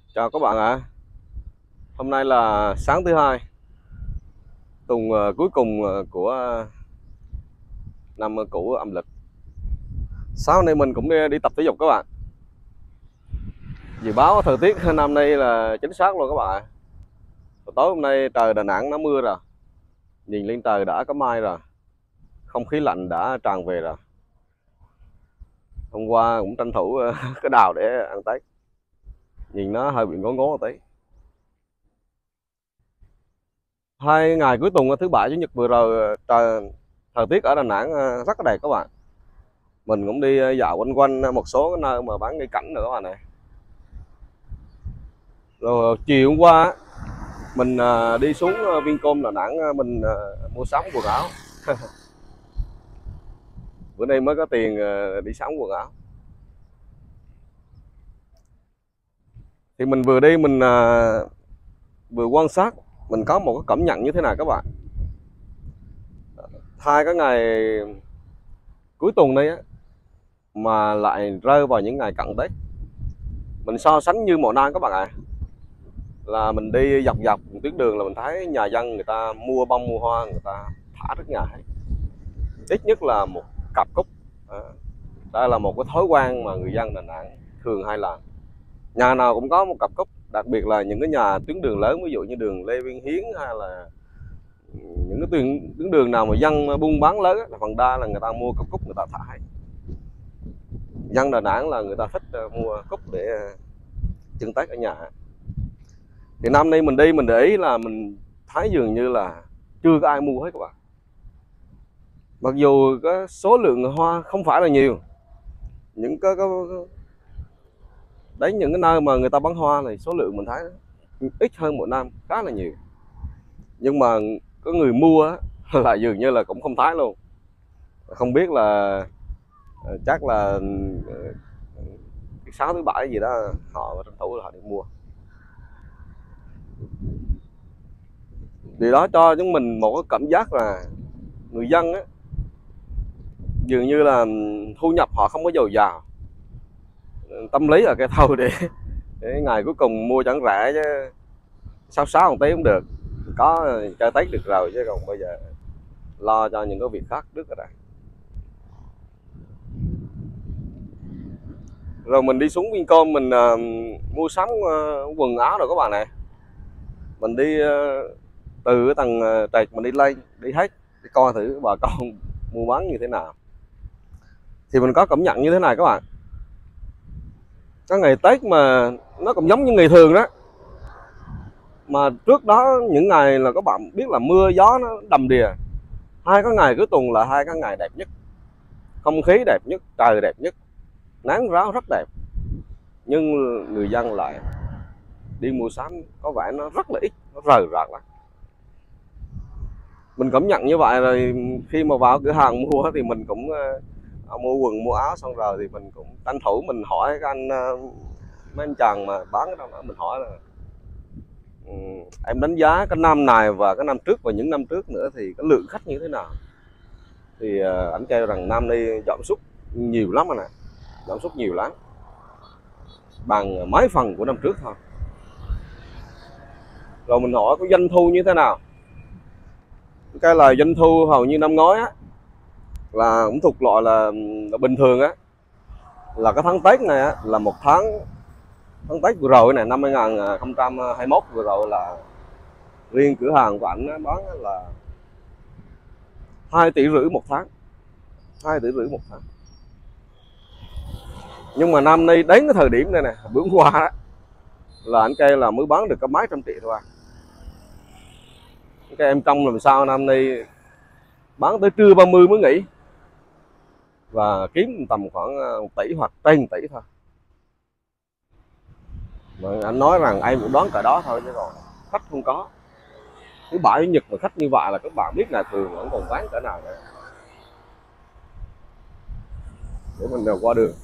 Chào các bạn ạ. Hôm nay là sáng thứ hai, tuần cuối cùng của năm cũ âm lịch. Sáng nay mình cũng đi tập thể dục các bạn. Dự báo thời tiết năm nay là chính xác luôn các bạn ạ. Tối hôm nay trời Đà Nẵng nó mưa rồi, nhìn lên trời đã có mai rồi, không khí lạnh đã tràn về rồi. Hôm qua cũng tranh thủ cái đào để ăn Tết, nhìn nó hơi bị ngố ngố một tí. Hai ngày cuối tuần thứ bảy chủ nhật vừa rồi thời tiết ở Đà Nẵng rất là đẹp các bạn. Mình cũng đi dạo quanh quanh một số cái nơi mà bán cây cảnh nữa các bạn này. Rồi chiều hôm qua mình đi xuống Vincom Đà Nẵng, mình mua sắm quần áo. Bữa nay mới có tiền đi sắm quần áo. Thì mình vừa đi mình vừa quan sát, mình có một cái cảm nhận như thế nào các bạn. Hai cái ngày cuối tuần đây á mà lại rơi vào những ngày cận Tết. Mình so sánh như mọi năm các bạn ạ. Là mình đi dọc dọc tuyến đường là mình thấy nhà dân người ta mua bông mua hoa, người ta thả trước nhà hết, ít nhất là một cặp cúc. Đây là một cái thói quen mà người dân Đà Nẵng thường hay làm, nhà nào cũng có một cặp cúc, đặc biệt là những cái nhà tuyến đường lớn, ví dụ như đường Lê Văn Hiến hay là những cái tuyến đường nào mà dân buôn bán lớn là phần đa là người ta mua cặp cúc người ta thả hết. Dân Đà Nẵng là người ta thích mua cúc để trưng Tết ở nhà. Thì năm nay mình đi mình để ý là mình thấy dường như là chưa có ai mua hết các bạn. Mặc dù cái số lượng hoa không phải là nhiều, những cái đến những cái nơi mà người ta bán hoa này số lượng mình thấy ít hơn mỗi năm khá là nhiều, nhưng mà có người mua là dường như là cũng không thấy luôn. Không biết là chắc là cái sáng thứ bảy gì đó họ tranh thủ là họ đi mua. Điều đó cho chúng mình một cái cảm giác là người dân á, dường như là thu nhập họ không có dồi dào, tâm lý là cái thâu để ngày cuối cùng mua chẳng rẻ chứ, sáu sáu một tí cũng được, có chơi Tết được rồi, chứ còn bây giờ lo cho những cái việc khác trước rồi đây. Rồi mình đi xuống Vincom mình mua sắm quần áo rồi các bạn này. Mình đi từ cái tầng trệt mình đi lên đi hết để coi thử bà con mua bán như thế nào. Thì mình có cảm nhận như thế này các bạn, cái ngày Tết mà nó cũng giống như ngày thường đó, mà trước đó những ngày là các bạn biết là mưa gió nó đầm đìa. Hai cái ngày cuối tuần là hai cái ngày đẹp nhất, không khí đẹp nhất, trời đẹp nhất, nắng ráo rất đẹp, nhưng người dân lại đi mua sắm có vẻ nó rất là ít, nó rời rạc lắm. Mình cảm nhận như vậy rồi, khi mà vào cửa hàng mua thì mình cũng mua quần mua áo xong rồi thì mình cũng tranh thủ mình hỏi các anh mấy anh chàng mà bán cái đó, mình hỏi là em đánh giá cái năm này và cái năm trước và những năm trước nữa thì cái lượng khách như thế nào. Thì ảnh kêu rằng năm nay giảm sút nhiều lắm anh ạ, giảm sút nhiều lắm, bằng mấy phần của năm trước thôi. Rồi mình hỏi có doanh thu như thế nào, cái là doanh thu hầu như năm ngoái á là cũng thuộc loại là bình thường á, là cái tháng Tết này á, là một tháng Tết vừa rồi này, năm 2021 vừa rồi, là riêng cửa hàng của ảnh bán là 2,5 tỷ một tháng, 2,5 tỷ một tháng. Nhưng mà năm nay đến cái thời điểm này nè, bữa qua đó, là anh kêu là mới bán được có mấy trăm triệu thôi. Cái em trong làm sao năm nay bán tới trưa 30 mới nghỉ, và kiếm tầm khoảng 1 tỷ hoặc trên 1 tỷ thôi. Mà anh nói rằng em cũng đoán cả đó thôi, chứ còn khách không có. Thứ bảy chủ nhật mà khách như vậy là các bạn biết là thường vẫn còn bán cỡ nào nữa. Để mình đều qua đường.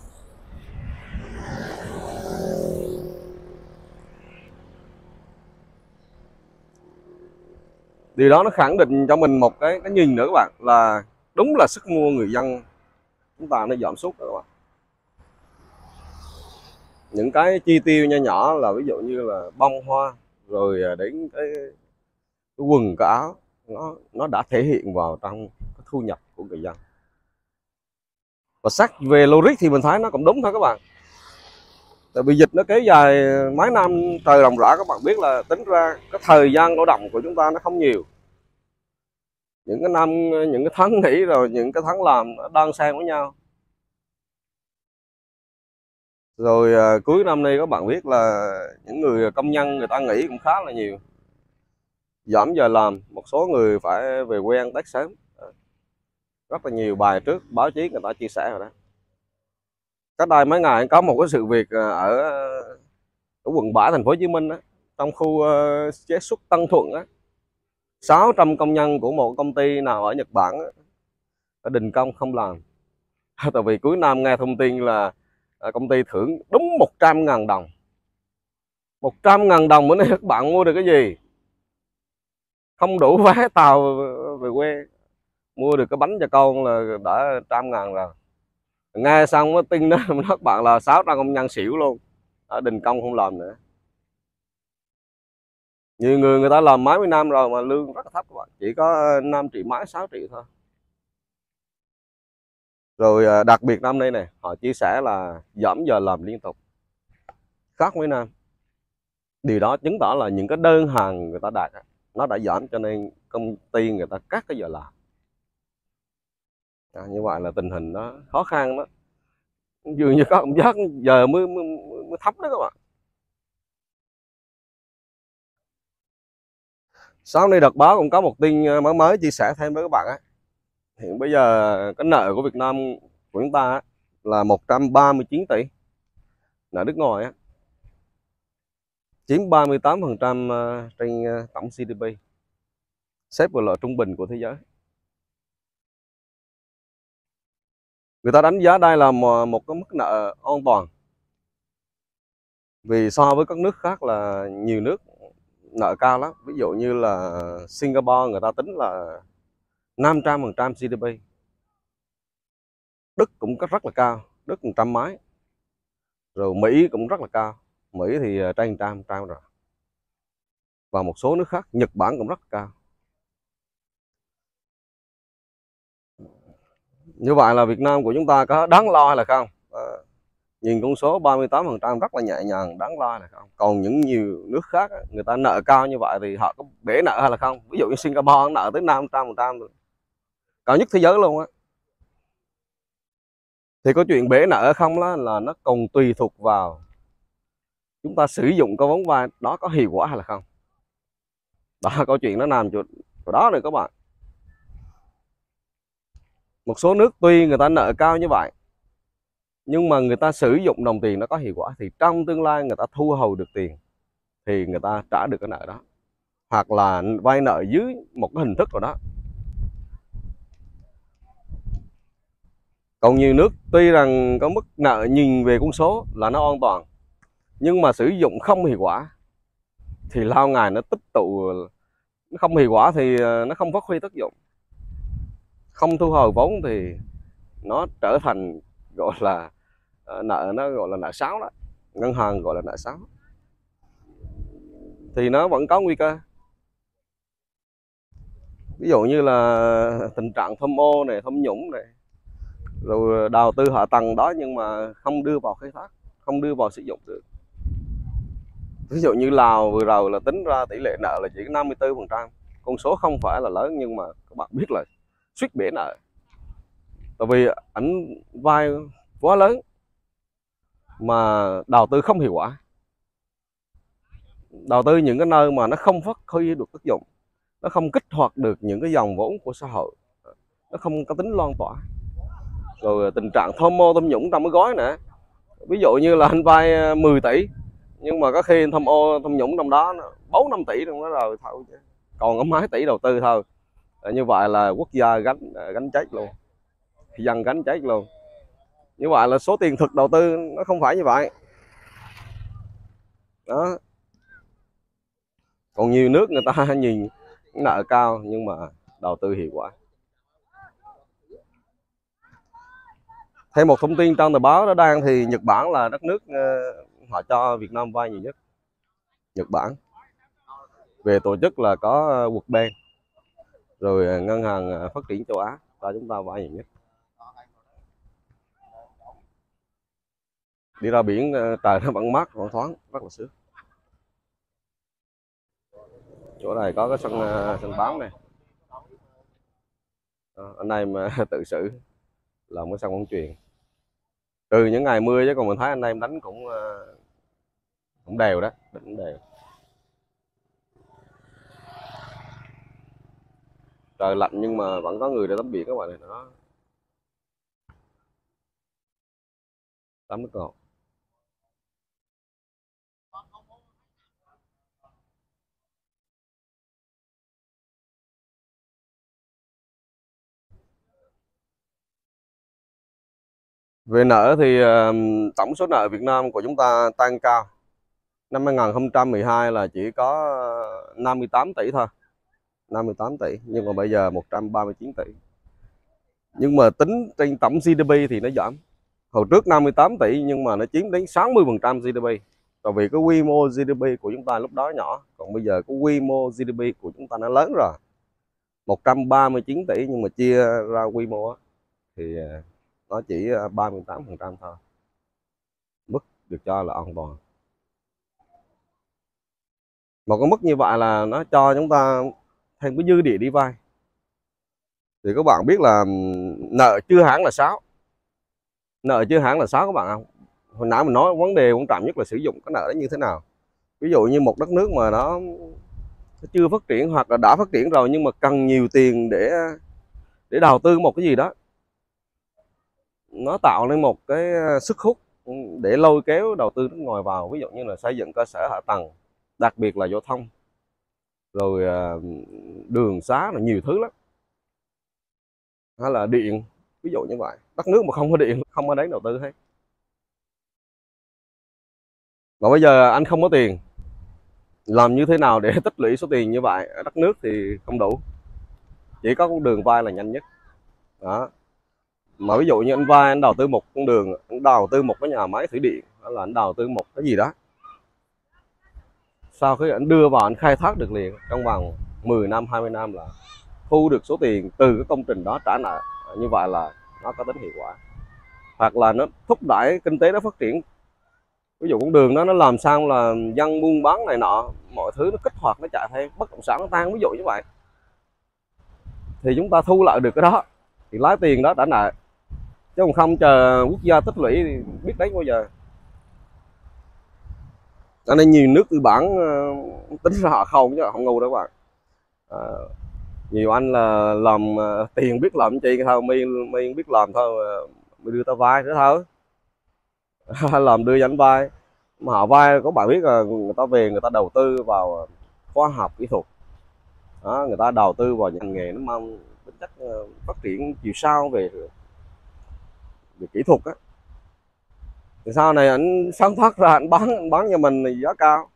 Điều đó nó khẳng định cho mình một cái nhìn nữa các bạn, là đúng là sức mua người dân chúng ta nó giảm sút rồi các bạn. những cái chi tiêu nho nhỏ là ví dụ như là bông hoa, rồi đến cái quần cái áo, nó đã thể hiện vào trong cái thu nhập của người dân. Và xét về logic thì mình thấy nó cũng đúng thôi các bạn. Tại vì dịch nó kéo dài mấy năm trời ròng rã, các bạn biết là tính ra cái thời gian lao động của chúng ta nó không nhiều. Những cái năm, những cái tháng nghỉ rồi những cái tháng làm nó đang xen với nhau. Rồi cuối năm nay các bạn biết là những người công nhân người ta nghỉ cũng khá là nhiều, giảm giờ làm, một số người phải về quê ăn Tết sớm. Rất là nhiều bài trước báo chí người ta chia sẻ rồi đó. Cách đây mấy ngày có một cái sự việc ở quận 7 thành phố Hồ Chí Minh đó, trong khu chế xuất Tân Thuận á, 600 công nhân của một công ty nào ở Nhật Bản á, đã đình công không làm. Tại vì cuối năm nghe thông tin là công ty thưởng đúng 100.000 đồng. 100.000 đồng bữa nay các bạn mua được cái gì? Không đủ vé tàu về quê, mua được cái bánh cho con là đã 100.000 rồi. Nghe xong cái tin đó các bạn là 600 công nhân xỉu luôn, ở đình công không làm nữa. Nhiều người ta làm mấy mươi năm rồi mà lương rất là thấp các bạn, chỉ có 5 triệu mấy 6 triệu thôi. Rồi đặc biệt năm nay này họ chia sẻ là giảm giờ làm liên tục, khác mấy năm. Điều đó chứng tỏ là những cái đơn hàng người ta đạt nó đã giảm, cho nên công ty người ta cắt cái giờ làm. Như vậy là tình hình nó khó khăn đó, dường như có cảm giác giờ mới thấp đó các bạn. Sáng nay đợt báo cũng có một tin mới chia sẻ thêm với các bạn á. Hiện bây giờ cái nợ của Việt Nam của chúng ta là 139 tỷ, nợ nước ngoài á, chiếm 38% trên tổng GDP, xếp vào loại trung bình của thế giới. Người ta đánh giá đây là một cái mức nợ an toàn, vì so với các nước khác là nhiều nước nợ cao lắm. Ví dụ như là Singapore người ta tính là 500% GDP. Đức cũng rất là cao, Đức 100 mấy. Rồi Mỹ cũng rất là cao, Mỹ thì trên 100 rồi. Và một số nước khác, Nhật Bản cũng rất là cao. Như vậy là Việt Nam của chúng ta có đáng lo hay là không? Nhìn con số 38% rất là nhẹ nhàng, đáng lo hay là không? Còn những nhiều nước khác người ta nợ cao như vậy thì họ có bể nợ hay là không? Ví dụ như Singapore nợ tới 500%, cao nhất thế giới luôn á. Thì có chuyện bể nợ không đó là nó còn tùy thuộc vào chúng ta sử dụng cái vốn vay đó có hiệu quả hay là không. Đó, câu chuyện nó nằm chỗ đó rồi các bạn. Một số nước tuy người ta nợ cao như vậy, nhưng mà người ta sử dụng đồng tiền nó có hiệu quả, thì trong tương lai người ta thu hồi được tiền thì người ta trả được cái nợ đó, hoặc là vay nợ dưới một cái hình thức nào đó. Còn nhiều nước tuy rằng có mức nợ nhìn về con số là nó an toàn, nhưng mà sử dụng không hiệu quả thì lâu ngày nó tích tụ, nó không hiệu quả thì nó không phát huy tác dụng, không thu hồi vốn thì nó trở thành gọi là nợ, nó gọi là nợ xấu đó, ngân hàng gọi là nợ xấu, thì nó vẫn có nguy cơ. Ví dụ như là tình trạng thâm ô này, thâm nhũng này, rồi đầu tư hạ tầng đó nhưng mà không đưa vào khai thác, không đưa vào sử dụng được. Ví dụ như Lào vừa rồi là tính ra tỷ lệ nợ là chỉ 54%, con số không phải là lớn nhưng mà các bạn biết là suýt bể nợ, tại vì ảnh vay quá lớn mà đầu tư không hiệu quả, đầu tư những cái nơi mà nó không phát huy được tác dụng, nó không kích hoạt được những cái dòng vốn của xã hội, nó không có tính loan tỏa. Rồi tình trạng thâm ô thâm nhũng trong cái gói nữa, ví dụ như là anh vay 10 tỷ nhưng mà có khi thâm ô thâm nhũng trong đó 4-5 tỷ trong đó rồi thôi, còn có mấy tỷ đầu tư thôi. Như vậy là quốc gia gánh chết luôn, dân gánh chết luôn. Như vậy là số tiền thực đầu tư nó không phải như vậy đó. Còn nhiều nước người ta nhìn nợ cao nhưng mà đầu tư hiệu quả. Thêm một thông tin trong tờ báo đó đang thì Nhật Bản là đất nước họ cho Việt Nam vay nhiều nhất. Nhật Bản về tổ chức là có World Bank, rồi ngân hàng phát triển châu Á cho chúng ta vay nhiều nhất. Đi ra biển trời nó vẫn mát, vẫn thoáng, rất là sướng. Chỗ này có cái sân bóng này. Anh em mà tự xử làm cái sân bóng chuyền. Trừ những ngày mưa chứ còn mình thấy anh em đánh cũng đều đó, đánh đều. Trời lạnh nhưng mà vẫn có người để tắm biển các bạn này, đó. Tắm nước ngọt. Về nợ thì tổng số nợ Việt Nam của chúng ta tăng cao. Năm 2012 là chỉ có 58 tỷ thôi. 58 tỷ, nhưng mà bây giờ 139 tỷ. Nhưng mà tính trên tổng GDP thì nó giảm. Hồi trước 58 tỷ nhưng mà nó chiếm đến 60% GDP. Tại vì cái quy mô GDP của chúng ta lúc đó nhỏ, còn bây giờ cái quy mô GDP của chúng ta nó lớn rồi. 139 tỷ nhưng mà chia ra quy mô thì nó chỉ 38% thôi. Mức được cho là an toàn. Một cái mức như vậy là nó cho chúng ta thêm cái dư địa đi vay. Thì các bạn biết là nợ chưa hẳn là xấu. Nợ chưa hẳn là xấu các bạn không? Hồi nãy mình nói vấn đề quan trọng nhất là sử dụng cái nợ đó như thế nào. Ví dụ như một đất nước mà nó chưa phát triển hoặc là đã phát triển rồi nhưng mà cần nhiều tiền để đầu tư một cái gì đó, nó tạo nên một cái sức hút để lôi kéo đầu tư nước ngoài vào. Ví dụ như là xây dựng cơ sở hạ tầng, đặc biệt là giao thông, rồi đường xá là nhiều thứ lắm, hay là điện, ví dụ như vậy. Đất nước mà không có điện không có đánh đầu tư hết. Mà bây giờ anh không có tiền, làm như thế nào để tích lũy số tiền như vậy? Ở đất nước thì không đủ, chỉ có con đường vay là nhanh nhất đó. Mà ví dụ như anh vay, anh đầu tư một con đường, anh đầu tư một cái nhà máy thủy điện, hay là anh đầu tư một cái gì đó, sau khi anh đưa vào anh khai thác được liền trong vòng 10 năm 20 năm là thu được số tiền từ cái công trình đó trả nợ. Như vậy là nó có tính hiệu quả, hoặc là nó thúc đẩy kinh tế nó phát triển. Ví dụ con đường đó nó làm sao là dân buôn bán này nọ, mọi thứ nó kích hoạt, nó chạy theo, bất động sản nó tăng, ví dụ như vậy, thì chúng ta thu lại được cái đó thì lấy tiền đó trả nợ, chứ còn không chờ quốc gia tích lũy thì biết đến bao giờ. Cho nên nhiều nước tư bản tính ra họ không, chứ họ không ngu đâu các bạn. Nhiều anh là làm tiền biết làm chi thôi, mi biết làm thôi, mi đưa ta vay nữa thôi. Làm đưa dẫn vay, mà họ vay có bạn biết là người ta về người ta đầu tư vào khoa học kỹ thuật đó, người ta đầu tư vào ngành nghề nó mang tính chất phát triển chiều sâu về kỹ thuật á, thì sau này anh sáng thoát ra anh bán cho mình thì giá cao,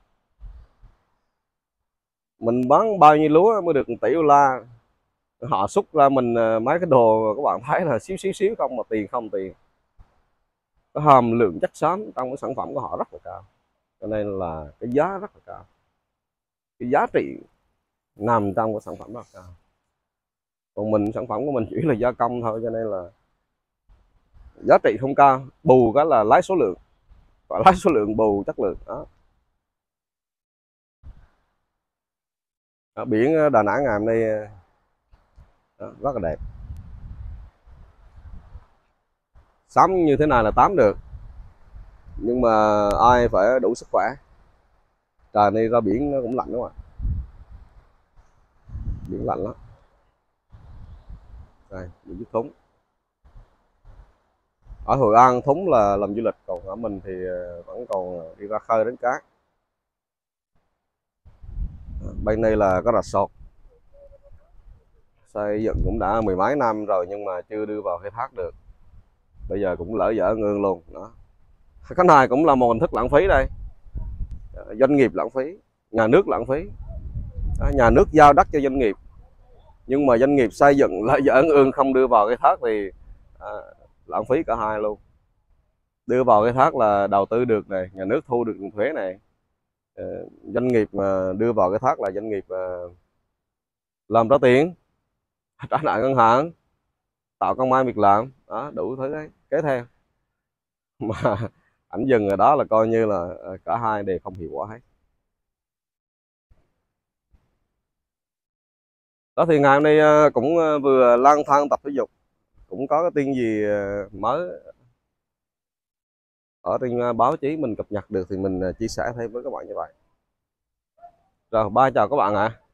mình bán bao nhiêu lúa mới được 1 tỷ đô la, họ xúc ra mình mấy cái đồ các bạn thấy là xíu không, mà tiền không tiền. Cái hàm lượng chất xám trong cái sản phẩm của họ rất là cao, cho nên là cái giá rất là cao, cái giá trị nằm trong cái sản phẩm rất là cao. Còn mình, sản phẩm của mình chỉ là gia công thôi, cho nên là giá trị không cao, bù cái là lấy số lượng, và lấy số lượng bù chất lượng đó. Ở biển Đà Nẵng ngày hôm nay đó, rất là đẹp. Sắm như thế này là tắm được, nhưng mà ai phải đủ sức khỏe. Trời này ra biển nó cũng lạnh đúng không ạ? Biển lạnh lắm. Đây, những chiếc thúng. Ở Hội An thúng là làm du lịch, còn ở mình thì vẫn còn đi ra khơi đánh cá. Bên đây là có resort, xây dựng cũng đã 10 mấy năm rồi nhưng mà chưa đưa vào khai thác được. Bây giờ cũng lỡ dở ngưng luôn đó. Cái này cũng là một hình thức lãng phí đây. Doanh nghiệp lãng phí, nhà nước lãng phí. Nhà nước giao đất cho doanh nghiệp, nhưng mà doanh nghiệp xây dựng lại dở ương không đưa vào khai thác thì lãng phí cả hai luôn. đưa vào khai thác là đầu tư được này, nhà nước thu được tiền thuế này. Doanh nghiệp mà đưa vào khai thác là doanh nghiệp làm ra tiền, trả nợ ngân hàng, tạo công ăn việc làm đó, đủ thứ đấy kế theo. Mà ảnh dừng ở đó là coi như là cả hai đều không hiệu quả hết. Đó thì ngày hôm nay cũng vừa lang thang tập thể dục, cũng có cái tin gì mới ở trên báo chí mình cập nhật được thì mình chia sẻ thêm với các bạn như vậy. Rồi, bye chào các bạn ạ.